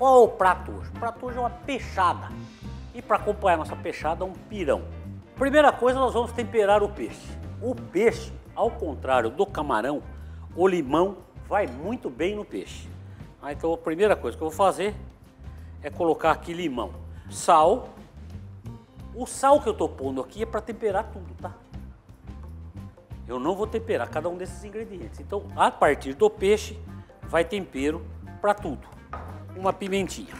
Qual é o prato hoje? O prato hoje é uma peixada. E para acompanhar nossa peixada, um pirão. Primeira coisa, nós vamos temperar o peixe. O peixe, ao contrário do camarão, o limão vai muito bem no peixe. Então a primeira coisa que eu vou fazer é colocar aqui limão, sal. O sal que eu estou pondo aqui é para temperar tudo, tá? Eu não vou temperar cada um desses ingredientes. Então, a partir do peixe, vai tempero para tudo. Uma pimentinha.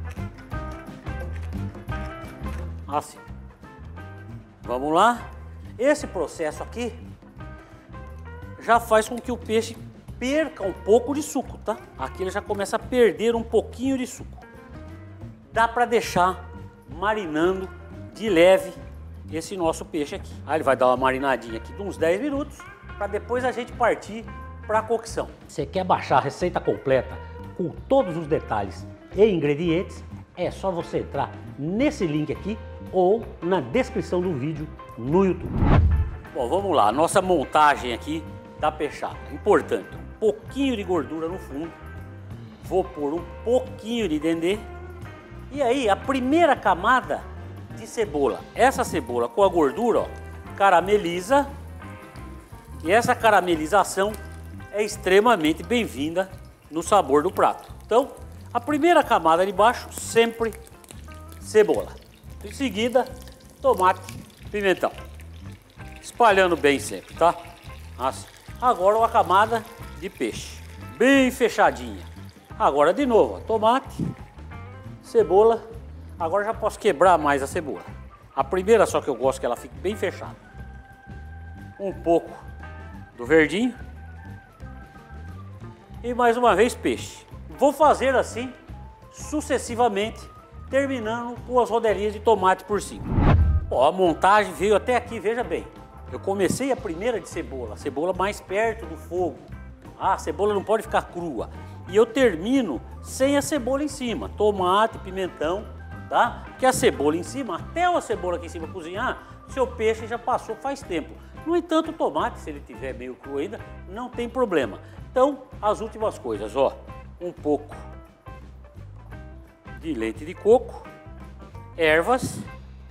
Assim. Vamos lá. Esse processo aqui já faz com que o peixe perca um pouco de suco, tá? Aqui ele já começa a perder um pouquinho de suco. Dá para deixar marinando de leve esse nosso peixe aqui. Aí ele vai dar uma marinadinha aqui de uns 10 minutos para depois a gente partir para a cocção. Você quer baixar a receita completa com todos os detalhes e ingredientes? É só você entrar nesse link aqui ou na descrição do vídeo no YouTube. Bom, vamos lá, nossa montagem aqui da peixada. Importante, um pouquinho de gordura no fundo. Vou pôr um pouquinho de dendê. E aí, a primeira camada de cebola. Essa cebola com a gordura, ó, carameliza. E essa caramelização é extremamente bem-vinda no sabor do prato. Então, a primeira camada de baixo, sempre cebola. Em seguida, tomate, pimentão. Espalhando bem sempre, tá? Assim. Agora uma camada de peixe, bem fechadinha. Agora de novo, ó, tomate, cebola. Agora já posso quebrar mais a cebola. A primeira só que eu gosto que ela fique bem fechada. Um pouco do verdinho. E mais uma vez peixe. Vou fazer assim sucessivamente, terminando com as rodelinhas de tomate por cima. Ó, a montagem veio até aqui, veja bem. Eu comecei a primeira de cebola, a cebola mais perto do fogo. Ah, a cebola não pode ficar crua. E eu termino sem a cebola em cima, tomate, pimentão, tá? Porque a cebola em cima, até a cebola aqui em cima cozinhar, seu peixe já passou faz tempo. No entanto, o tomate, se ele tiver meio cru ainda, não tem problema. Então, as últimas coisas, ó, um pouco de leite de coco, ervas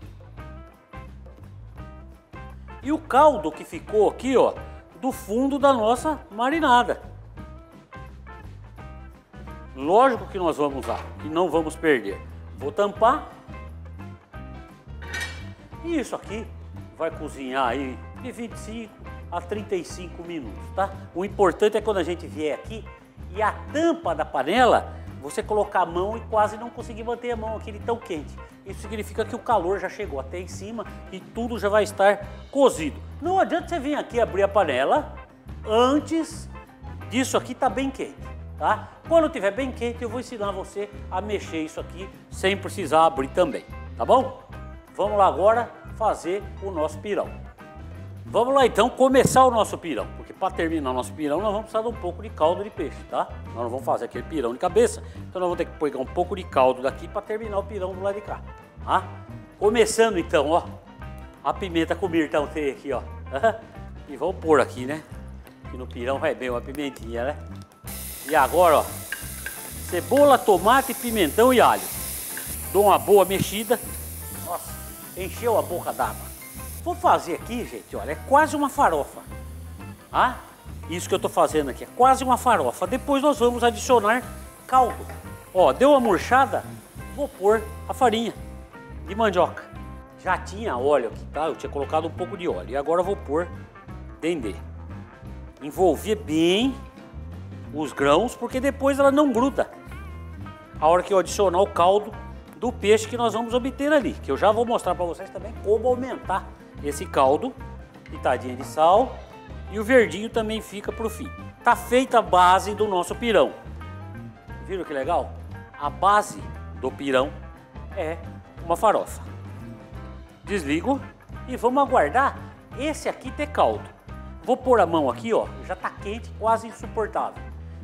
e o caldo que ficou aqui, ó, do fundo da nossa marinada. Lógico que nós vamos usar, que não vamos perder. Vou tampar. E isso aqui vai cozinhar aí de 25 a 35 minutos, tá? O importante é quando a gente vier aqui e a tampa da panela, você colocar a mão e quase não conseguir manter a mão aqui de tão quente. Isso significa que o calor já chegou até em cima e tudo já vai estar cozido. Não adianta você vir aqui abrir a panela antes disso aqui tá bem quente, tá? Quando estiver bem quente, eu vou ensinar você a mexer isso aqui sem precisar abrir também, tá bom? Vamos lá agora fazer o nosso pirão. Vamos lá então começar o nosso pirão, porque para terminar o nosso pirão nós vamos precisar de um pouco de caldo de peixe, tá? Nós não vamos fazer aquele pirão de cabeça, então nós vamos ter que pegar um pouco de caldo daqui para terminar o pirão do lado de cá, tá? Começando então, ó, a pimenta com mirtão tem aqui, ó, e vamos pôr aqui, né? Que no pirão vai bem uma pimentinha, né? E agora, ó, cebola, tomate, pimentão e alho. Dou uma boa mexida. Nossa, encheu a boca d'água. Vou fazer aqui, gente, olha, é quase uma farofa. Ah, isso que eu tô fazendo aqui, é quase uma farofa. Depois nós vamos adicionar caldo. Ó, deu uma murchada, vou pôr a farinha de mandioca. Já tinha óleo aqui, tá? Eu tinha colocado um pouco de óleo. E agora eu vou pôr dendê. Envolver bem os grãos, porque depois ela não gruda. A hora que eu adicionar o caldo do peixe que nós vamos obter ali, que eu já vou mostrar para vocês também como aumentar esse caldo, pitadinha de sal, e o verdinho também fica pro fim. Tá feita a base do nosso pirão. Viram que legal? A base do pirão é uma farofa. Desligo e vamos aguardar esse aqui ter caldo. Vou pôr a mão aqui, ó, já tá quente, quase insuportável.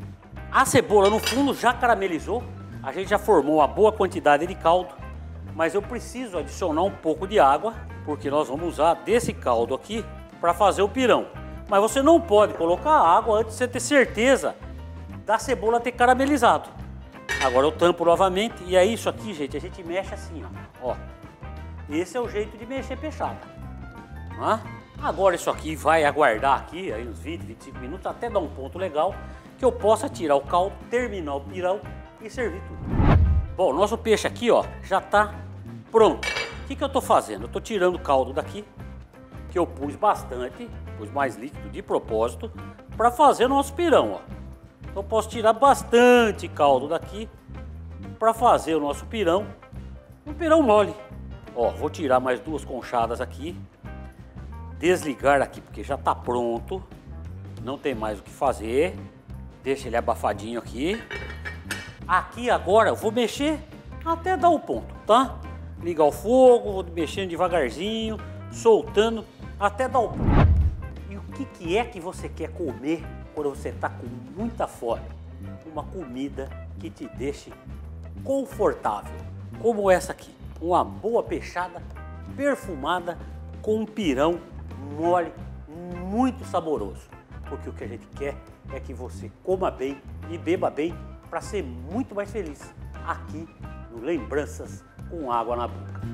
A cebola no fundo já caramelizou, a gente já formou uma boa quantidade de caldo, mas eu preciso adicionar um pouco de água, porque nós vamos usar desse caldo aqui para fazer o pirão. Mas você não pode colocar água antes de você ter certeza da cebola ter caramelizado. Agora eu tampo novamente e é isso aqui, gente, a gente mexe assim, ó. Esse é o jeito de mexer peixada. Agora isso aqui vai aguardar aqui aí uns 20, 25 minutos até dar um ponto legal que eu possa tirar o caldo, terminar o pirão e servir tudo. Bom, nosso peixe aqui, ó, já tá pronto. O que eu tô fazendo? Eu tô tirando o caldo daqui, que eu pus bastante, pus mais líquido de propósito, para fazer o nosso pirão, ó. Então eu posso tirar bastante caldo daqui para fazer o nosso pirão, um pirão mole. Ó, vou tirar mais 2 conchadas aqui, desligar aqui porque já tá pronto, não tem mais o que fazer, deixa ele abafadinho aqui. Aqui agora eu vou mexer até dar o ponto, tá? Ligar o fogo, vou mexendo devagarzinho, soltando até dar o ponto. E o que é que você quer comer quando você está com muita fome? Uma comida que te deixe confortável, como essa aqui. Uma boa peixada perfumada com um pirão mole, muito saboroso. Porque o que a gente quer é que você coma bem e beba bem para ser muito mais feliz aqui no Lembranças com Água na Boca.